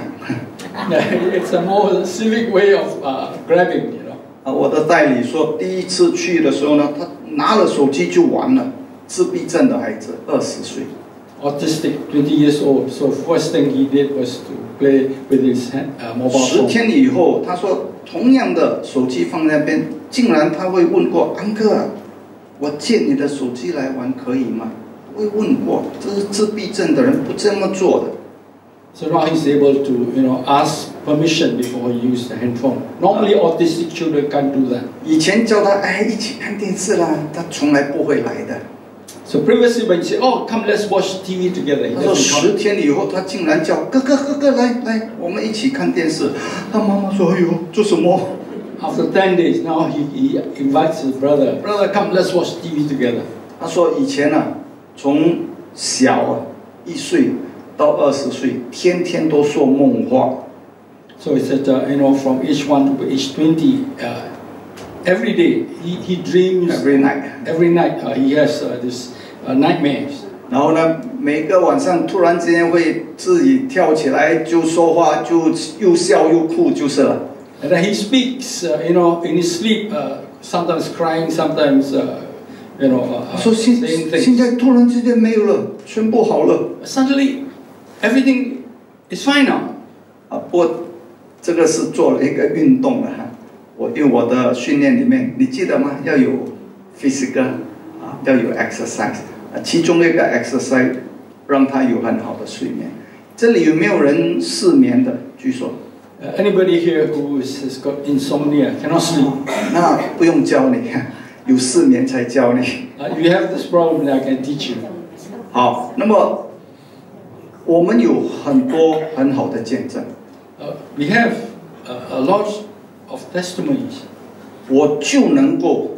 It's a more civic way of uh, grabbing, you know. 啊，我的代理说，第一次去的时候呢，他拿了手机就完了。自闭症的孩子，二十岁。 Autistic, twenty years old. So first thing he did was to play with his hand, uh, mobile 十 phone. 天以后，他说同样的手机放在那边，竟然他会问过安哥，我借你的手机来玩可以吗？会问过，这是自闭症的人不这么做的。 So now he's able to, you know, ask permission before he uses the handphone. Normally, autistic children can't do that. 以前叫他哎一起看电视啦，他从来不会来的。 So previously, when you say, "Oh, come, let's watch T V together," he 他说 doesn't 十 come. 天以后，他竟然叫哥哥哥哥来来，我们一起看电视。他妈妈说：“哎呦，做什么？” After ten days, now he, he invites his brother. Brother, come, let's watch T V together. 他说以前啊，从小啊一岁到二十岁，天天都说梦话。 So he said, uh, you know, from age one to age twenty, uh, every day he, he dreams. Every night. Every night uh, he has uh, this uh, nightmares. 然后呢，每个晚上突然之间会自己跳起来，就说话，就又笑又哭，就是了。 And then he speaks, uh, you know, in his sleep, uh, sometimes crying, sometimes, uh, you know, uh, 他说现 saying 现 things. 在突然之间没有了，全部好了。 Suddenly, everything is fine now. 啊，不过这个是做了一个运动的哈。我因为我的训练里面，你记得吗？要有 physical 啊，要有 exercise 啊，其中一个 exercise 让他有很好的睡眠。这里有没有人失眠的？举手。 Uh, anybody here who is, has got insomnia, cannot sleep, 那不用教你，有失眠才教你。 uh, if you have this problem, then I can teach you. 好，那么我们有很多很好的见证， Uh, we have uh, a lot of testimonies. 我就能够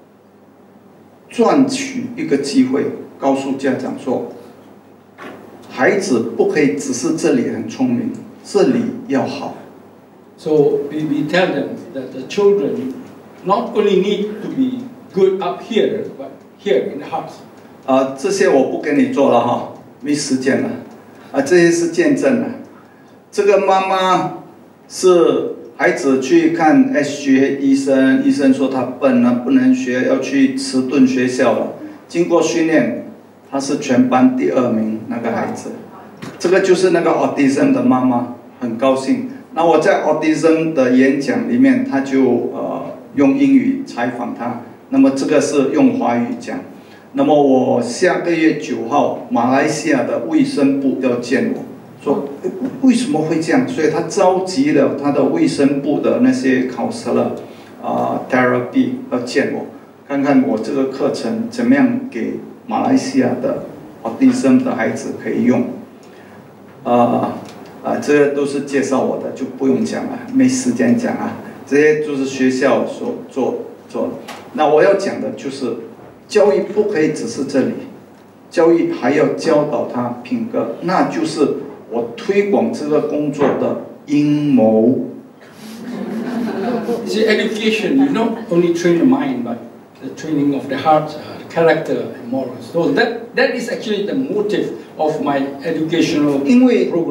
赚取一个机会，告诉家长说，孩子不可以只是这里很聪明，这里要好。 So we, we tell them that the children not only need to be good up here, but here in the heart. 啊，这些我不跟你做了哈，没时间了。啊，这些是见证了。这个妈妈是孩子去看 S G 医生，医生说他笨了，不能学，要去迟钝学校了。经过训练，他是全班第二名那个孩子。这个就是那个 autism 的妈妈，很高兴。那我在 autism 的演讲里面，他就呃用英语采访他，那么这个是用华语讲。那么我下个月九号，马来西亚的卫生部要见我，说为什么会这样？所以他召集了他的卫生部的那些考试了，啊 therapy 要见我，看看我这个课程怎么样给马来西亚的 autism 的孩子可以用，啊。啊，这些都是介绍我的，就不用讲了，没时间讲啊。这些就是学校所做做的。那我要讲的就是，教育不可以只是这里，教育还要教导他品格，那就是我推广这个工作的阴谋。 You see, education, you not only train the mind, but the training of the heart, uh, the character, and morals. So that that is actually the motive of my educational 因为 program.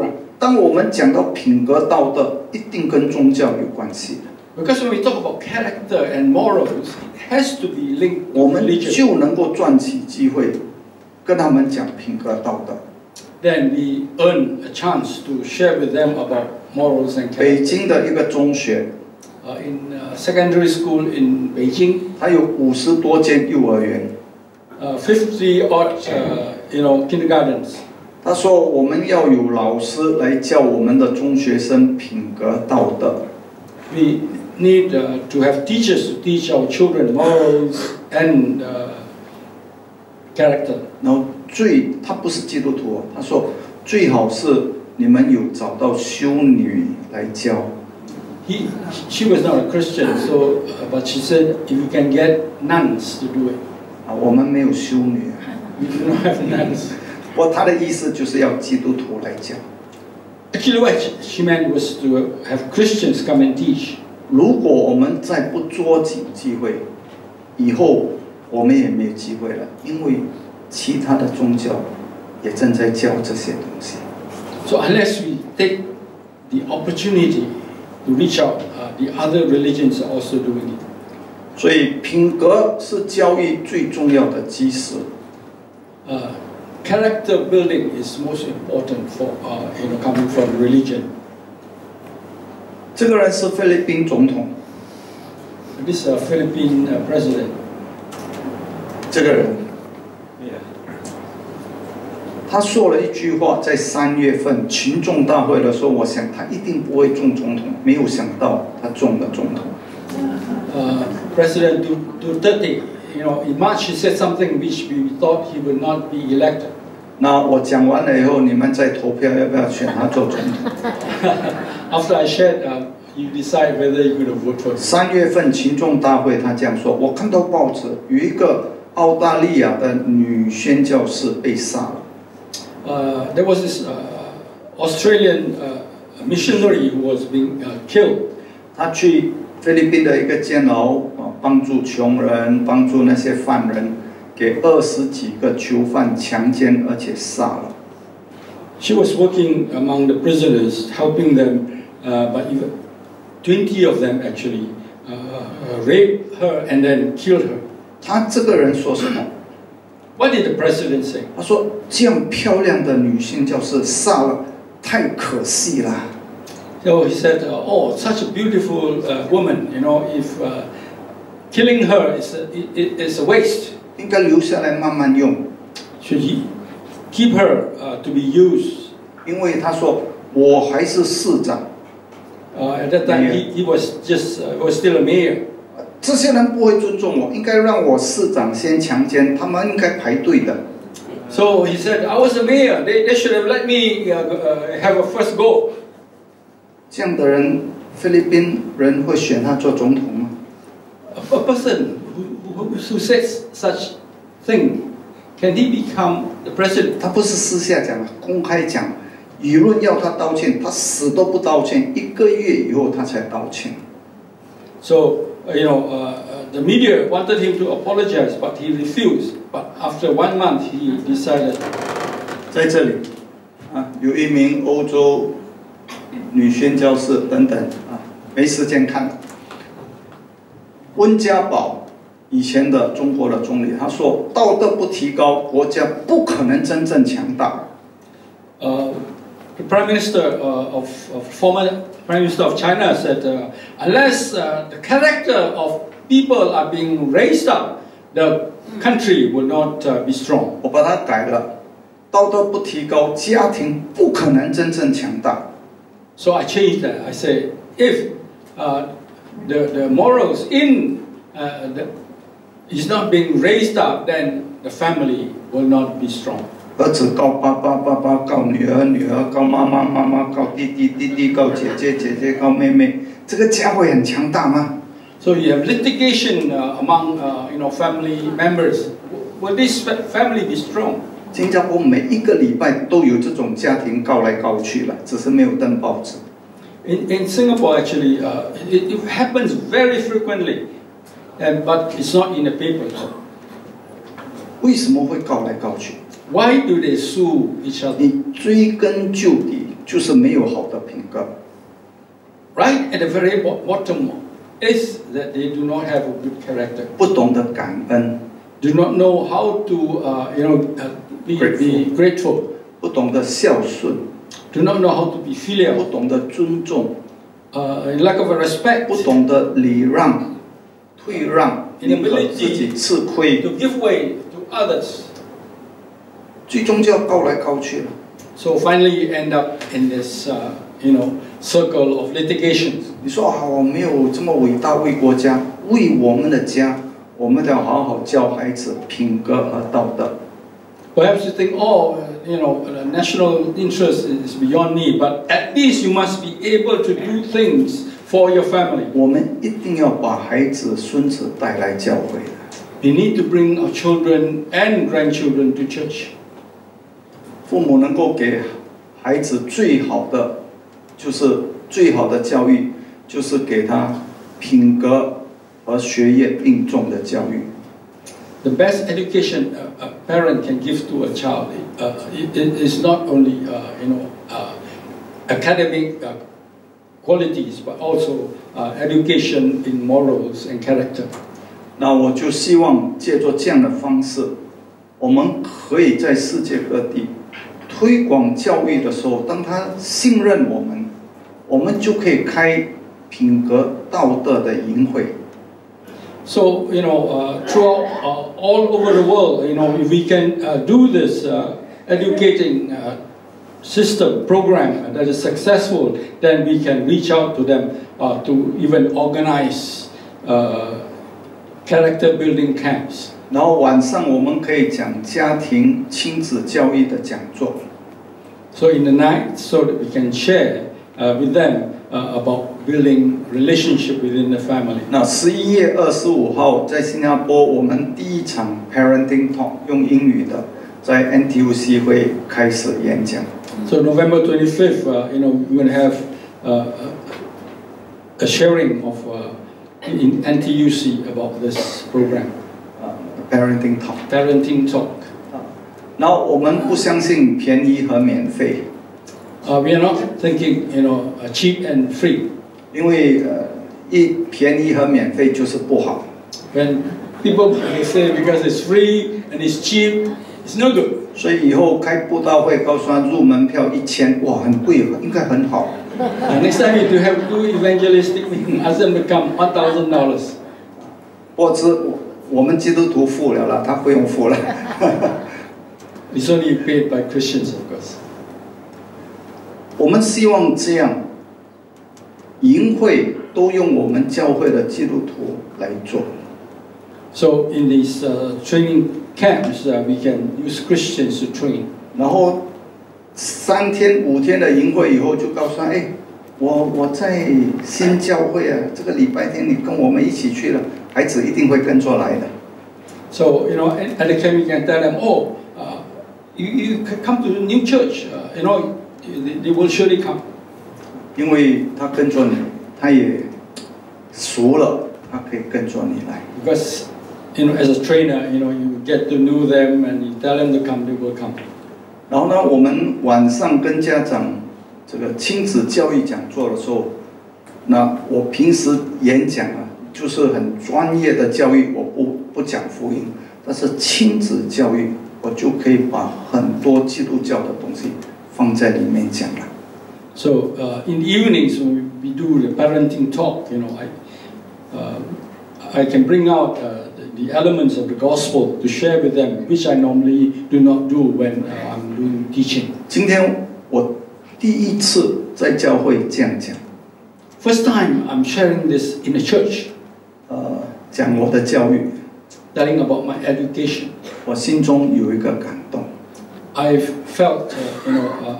当我们讲到品格道德，一定跟宗教有关系的。 Because when we talk about character and morals, it has to be linked 我 to 们 religion. 就能够赚起机会，跟他们讲品格道德。 Then we earn a chance to share with them about morals and 北 character. 京的一个中学， Uh, in uh, secondary school in Beijing, 它有五十多间幼儿园。 uh, fifty odd, uh, you know, kindergartens. 他说我们要有老师来教我们的中学生品格道德。 We need uh, to have teachers to teach our children morals and uh, character. 然后最他不是基督徒哦，他说最好是你们有找到修女来教。 He, she was not a Christian, so uh, but she said if you can get nuns to do it. 啊，我们没有修女。 We do not have nuns. 不过他的意思就是要基督徒来教。 Actually, what she meant was to have Christians come and teach. 如果我们再不捉紧机会，以后我们也没有机会了，因为其他的宗教也正在教这些东西。 So unless we take the opportunity to reach out, uh, the other religions are also doing it. 所以品格是教育最重要的基石。 Uh, character building is most important for, uh, you know, coming from religion. 这个人是菲律宾总统， This uh, Philippine uh, president, 这个人，他说了一句话，在三月份群众大会的时候，我想他一定不会中总统，没有想到他中了总统。 uh, President Duterte, you know, in March he said something which we thought he would not be elected. 那我讲完了以后，你们再投票要不要选他做总统？ After I shared, uh, you decide whether you're going to vote for him. 三月份群众大会，他这样说：我看到报纸有一个澳大利亚的女宣教士被杀了。 Uh, there was this uh, Australian uh, missionary who was being uh, killed. 他去菲律宾的一个监牢啊，帮助穷人，帮助那些犯人，给二十几个囚犯强奸，而且杀了。 She was working among the prisoners, helping them, uh, but even twenty of them actually uh, uh, raped her and then killed her. 他这个人说什么？ What did the president say? 他说：“这样漂亮的女性教士杀了，太可惜了。 So he said, uh, "Oh, such a beautiful uh, woman. You know, if uh, killing her is a, it, it's a waste. 应该留下来慢慢用。 Should he keep her uh, to be used?" 因为他说我还是市长， Uh, at that time, he, he was just uh, was still a mayor. 这些人不会尊重我，应该让我市长先强奸，他们应该排队的。 So he said, "I was a mayor. They, they should have let me uh, uh, have a first go." 这样的人，菲律宾人会选他做总统吗？ A, a person who, who, who says such thing, can he become the president? 他不是私下讲，公开讲，舆论要他道歉，他死都不道歉，一个月以后他才道歉。 So, uh, you know, uh, uh, the media wanted him to apologize, but he refused. But after one month, he decided. 在这里，啊，有一名欧洲女宣教士等等啊，没时间看了。温家宝以前的中国的总理，他说道德不提高，国家不可能真正强大。 Uh, the Prime Minister uh, of, of former Prime Minister of China said, uh, unless uh, the character of people are being raised up, the country will not uh, be strong. 我把它改了，道德不提高，家庭不可能真正强大。 So I changed that. I say, if uh, the, the morals in uh, the, is not being raised up, then the family will not be strong. 儿子告爸爸，爸爸告女儿，女儿告妈妈，妈妈告弟弟，弟弟告姐姐，姐姐告妹妹，这个家会很强大吗？ So you have litigation uh, among uh, you know family members. Will this fa- family be strong? 新加坡每一个礼拜都有这种家庭告来告去了，只是没有登报纸。 In, in Singapore, actually, uh, it, it happens very frequently, and, but it's not in the papers. 为什么会告来告去？ Why do they sue each other? 你追根究底， 就是没有好的品格。 Right at the very bottom is that they do not have a good character. 不懂得感恩， Do not know how to, uh, you know, uh, be, be grateful. 不懂得孝顺， Do not know how to be 不 filial. 懂得尊重， Uh, lack of respect. 不懂得礼让、退让，宁可自己吃亏， To give way to others. 最终就要高来高去了。 So finally, you end up in this, uh, you know, circle of litigation. 你说好，我没有这么伟大，为国家，为我们的家，我们要好好教孩子品格和道德。 Perhaps you think, oh, uh, you know, uh, national interest is beyond me, but at least you must be able to do things for your family. 我们一定要把孩子、孙子带来教会的。 We need to bring our children and grandchildren to church. 父母能够给孩子最好的，就是最好的教育，就是给他品格和学业并重的教育。 The best education a, a parent can give to a child uh, it, it is not only, uh, you know, uh, academic uh, qualities, but also uh, education in morals and character. 那我就希望借助这样的方式，我们可以在世界各地推广教育的时候，当他信任我们，我们就可以开品格道德的营会。 So, you know, uh, throughout uh, all over the world, you know, if we can uh, do this uh, educating uh, system, program that is successful, then we can reach out to them uh, to even organize uh, character building camps. 然后晚上我们可以讲家庭亲子教育的讲座。 So in the night, so that we can share uh, with them uh, about building relationship within the family. 那十一月二十五号在新加坡，我们第一场 Parenting Talk 用英语的，在 N T U C 会开始演讲。 So November twenty-fifth, uh, you know, we're going to have uh, a sharing of uh, in N T U C about this program. 啊 ，Parenting Talk。 Parenting talk. 然后我们不相信便宜和免费， Uh, we are not thinking, you know, uh, cheap and free. 因为呃一便宜和免费就是不好。 When people may say because it's free and it's cheap, it's no good. 所以以后开布道会，告诉他入门票一千，哇，很贵，应该很好。 Uh, next time if you have two evangelistic meetings, ask them to come one thousand dollars. 或者我我们基督徒付了啦，他不用付了。 It's only paid by Christians, of course. 我们希望这样，营会都用我们教会的基督徒来做。 So in these uh, training camps, uh, we can use Christians to train. 然后三天五天的营会以后，就告诉他，哎，我我在新教会啊，这个礼拜天你跟我们一起去了，孩子一定会跟着来的。 So, you know, at at the camp you can tell them, oh, uh, you, you can come to the new church, uh, you know, they, they will surely come. 因为他跟着你，他也熟了，他可以跟着你来。 Because, you know, as a trainer, you know, you get to know them and you tell them to come, they will come. 然后呢，我们晚上跟家长这个亲子教育讲座的时候，那我平时演讲啊，就是很专业的教育，我不不讲福音，但是亲子教育，我就可以把很多基督教的东西放在里面讲了。 So uh, in the evenings when we do the parenting talk, you know, I, uh, I can bring out uh, the, the elements of the gospel to share with them, which I normally do not do when uh, I'm doing teaching. 今天我第一次在教会这样讲， First time I'm sharing this in a church, 呃，讲我的教育， telling about my education. 我心中有一个感动。 I've felt, uh, you know, uh,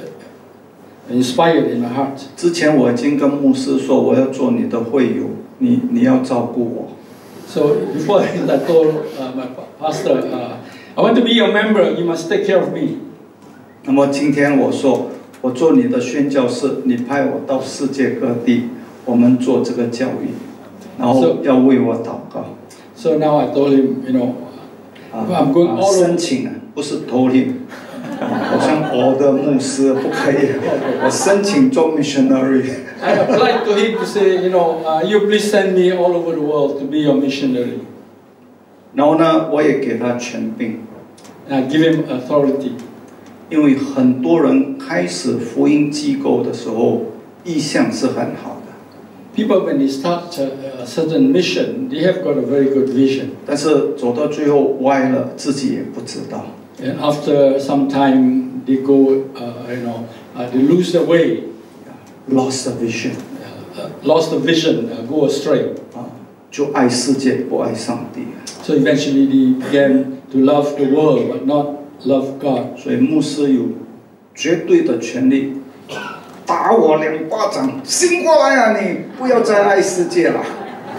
inspired in my heart. 之前我已经跟牧师说，我要做你的会友，你你要照顾我。 So before I told uh, my pastor, uh, I want to be your member, you must take care of me. 那么今天我说，我做你的宣教士，你派我到世界各地，我们做这个教育，然后要为我祷告。 So now I told him, you know, I'm going all 申 over. 请啊，不是投 him，好像我的牧师不可以，我申请做 missionary。 I applied to him to say, you know, uh, you please send me all over the world to be your missionary. 然后呢，我也给他权柄， And I give him authority. 因为很多人开始福音机构的时候，意向是很好的， People, when they start a, a certain mission, they have got a very good vision. 但是走到最后歪了，自己也不知道。 And after some time, they go, uh, you know, uh, they lose their way, Lost the vision， uh, uh, lost the vision, uh, go astray. 啊，就爱世界不爱上帝。 So eventually they began to love the world, but not love God. 所以牧师有绝对的权利，打我两巴掌，醒过来啊！你不要再爱世界了。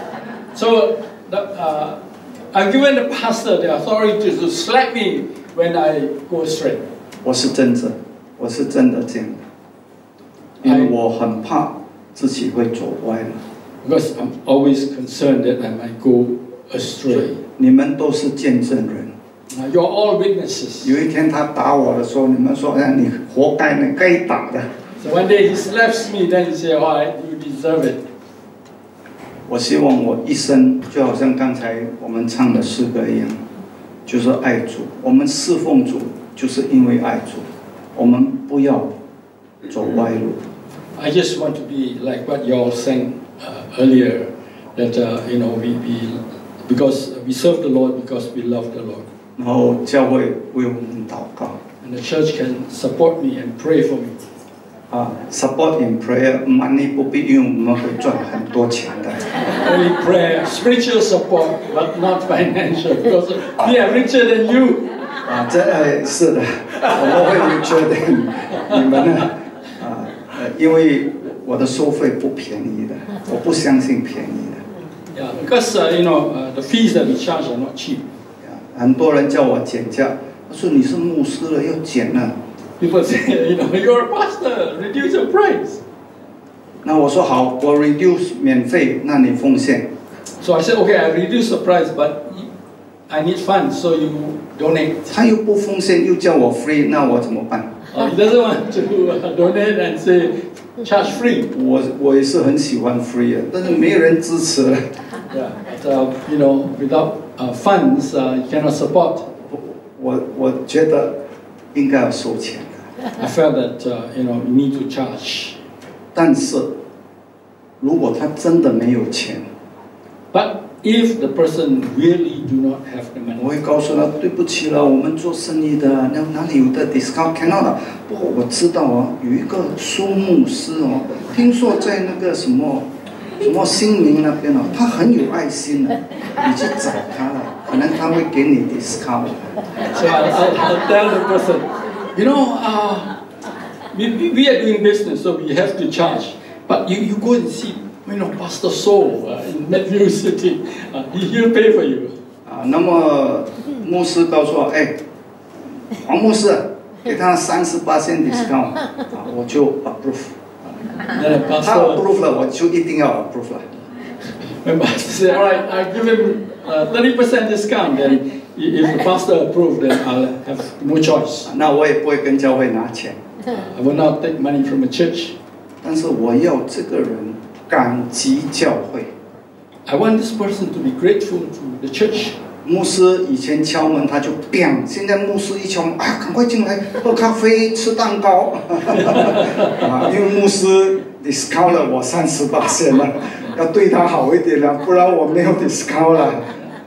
So the, uh, I've given the pastor the authority to slap me when I go astray. 我是真的，我是真的这样的，因为我很怕自己会走歪了。 Because I'm always concerned that I might go astray. 你们都是见证人。 Uh, you're all witnesses. 有一天他打我的时候，你们说：“哎，你活该，你该打的。” So one day he slaps me, then he say, "Oh, you deserve it." 我希望我一生就好像刚才我们唱的诗歌一样，就是爱主。我们侍奉主，就是因为爱主。我们不要走歪路。 I just want to be like what you all sang uh, earlier, that uh, you know we, we because we serve the Lord because we love the Lord. 然后教会为我们祷告。 And the church can support me and pray for me. 啊 ，support in prayer money 不必，因为我们会赚很多钱的。 Only prayer, spiritual support, but not financial, because we are richer than you. 啊，这呃是的，我们会确定你们呢，啊呃，因为我的收费不便宜的，我不相信便宜的。 Yeah, because uh, you know uh, the fees that we charge are not cheap. 很多人叫我减价，他说你是牧师了，要减了。 People say, you know, you're a pastor, reduce your price. 那我说好，我 reduce 免费，那你奉献。 So I said, okay, I reduce the price, but I need funds, so you donate. 他又不奉献，又叫我 free， 那我怎么办？ Uh, he doesn't want to uh, donate and say charge free. 我我也是很喜欢 free 的，但是没有人支持。 Yeah, but uh, you know, without uh, funds, uh, you cannot support. 我我觉得应该要收钱的。 I felt that uh, you know you need to charge. 但是如果他真的没有钱， But if the person really do not have the 我 money, 会告诉他对不起了，我们做生意的，那哪里有的 discount cannot 的。不过我知道啊，有一个苏牧师哦，听说在那个什么什么新民那边哦，他很有爱心的，你去找他了，可能他会给你 discount。 so I'll, I'll, I'll tell the person, you know, uh, we, we we are doing business, so we have to charge. But you, you go and see, you know, Pastor Soul uh, in Medview City, uh, he, he'll pay for you. 啊，那么牧师告诉我，哎，黄牧师给他三十八千 discount， 啊，我就 approve。 Then the 他 pastor, approve 了，我就一定要 approve 了。 when pastor say, all right, I give him uh, thirty percent discount. Then if the pastor approve, then I'll have no choice. 那我也不会跟教会拿钱， I will not take money from the church. 但是我要这个人感激教会。 I want this person to be grateful to the church. 牧师以前敲门他就 biang， 现在牧师一敲门啊，赶快进来喝咖啡吃蛋糕。啊，因为牧师 discount 了我三十八千了，要对他好一点了，不然我没有 discount 了。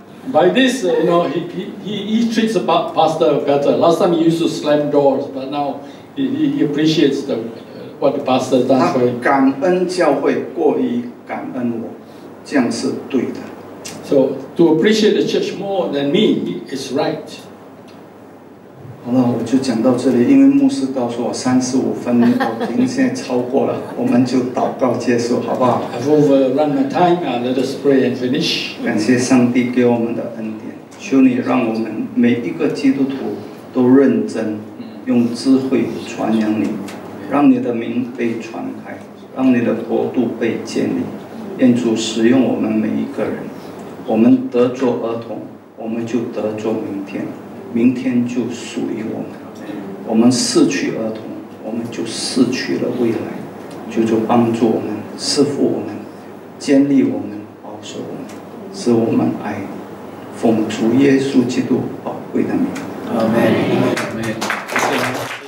By this, uh, you know, he, he, he he treats the pa- pastor better. Last time he used to slam doors, but now he, he, he appreciates the, uh, what the pastor has done 他 for him. 感恩教会过于感恩我，这样是对的。 So to appreciate the church more than me is right. 好了，我就讲到这里，因为牧师告诉我三十五分，我已经现在超过了，我们就祷告结束，好不好？ I've overrun my time. Uh, let us pray and finish. 感谢上帝给我们的恩典，求你让我们每一个基督徒都认真，用智慧传扬你，让你的名被传开，让你的国度被建立。愿主使用我们每一个人，我们得做儿童，我们就得做明天。 明天就属于我们。 我们失去儿童，我们就失去了未来。求主帮助我们，赐福我们，建立我们，保守我们，使我们爱奉主耶稣基督宝贵的名。 阿门。阿门。